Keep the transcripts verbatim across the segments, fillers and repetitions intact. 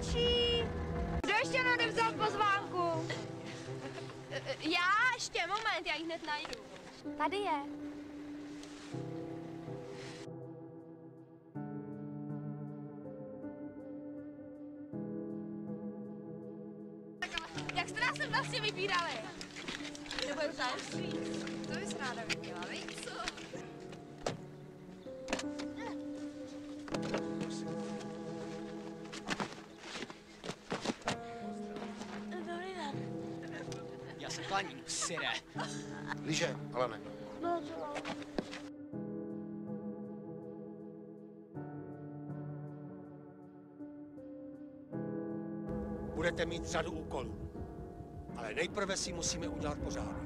končí. Kdo ještě neodevzal pozvánku? Já ještě, moment, já ji hned najdu. Tady je. Jak jste nás sem vlastně vybírali? Nebo je to tajemství? To bys ráda viděla, víš co? Dobrý den. Já se klaním, syre. Líže, Alane. No, co mám? Budete mít řadu úkolů, ale nejprve si musíme udělat pořádek.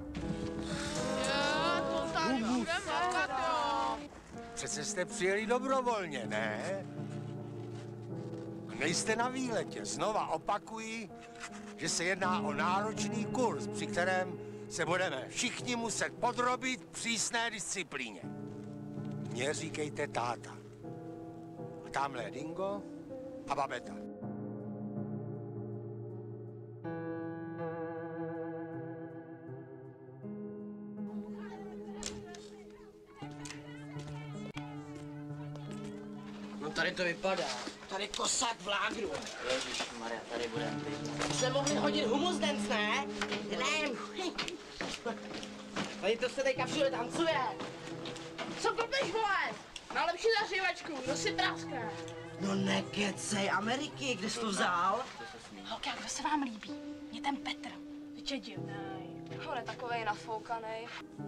Já to tady budeme makat, jo. Přece jste přijeli dobrovolně, ne? A nejste na výletě. Znova opakuji, že se jedná o náročný kurz, při kterém se budeme všichni muset podrobit přísné disciplíně. Mně říkejte táta. A tamhle je Dingo a Babeta. No tady to vypadá. Tady kosák v lágru. Ježišmarja, tady budeme být. Se mohli hodit humus dance, ne? Ne. Tady to se teďka všude tancuje. Co blbeš, vole? Na lepší zařívačku, kdo si práskne? No nekecej, Ameriky, kde jsi to vzal? Holky, a kdo se vám líbí? Mě ten Petr. Teď je divnej. On je takovej nafoukanej.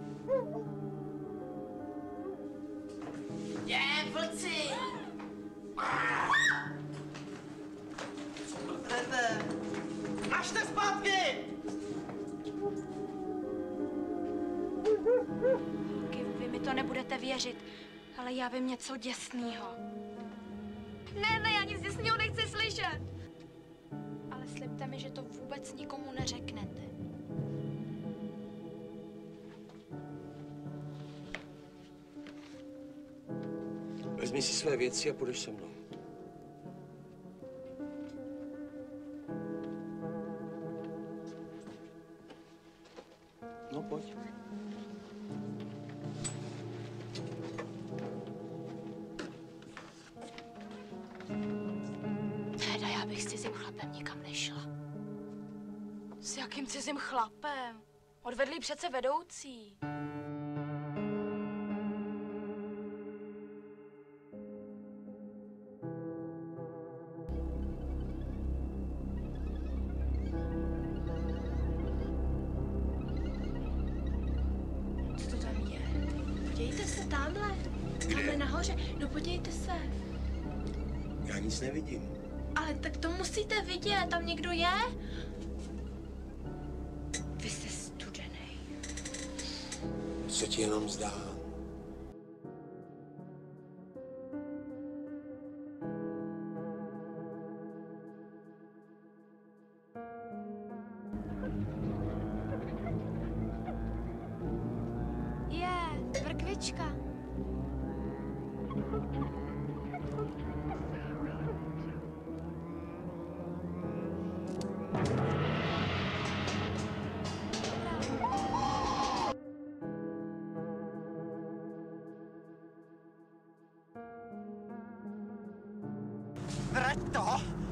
Je, vlci! Jdete. Ažte zpátky! Vy mi to nebudete věřit, ale já vím něco děsného. Ne, ne, já nic děsného nechci slyšet. Ale slibte mi, že to vůbec nikomu neřeknete. Vezmi si své věci a půjdeš se mnou. No, pojď. Teda já bych s cizím chlapem nikam nešla. S jakým cizím chlapem? Odvedli přece vedoucí. Co to tam je? Podívejte se tamhle. Kde? Tamhle nahoře. No podívejte se. Já nic nevidím. Ale tak to musíte vidět. Tam někdo je? Vy jste studenej. Se ti jenom zdá. Je, vrkvička. Vrať to!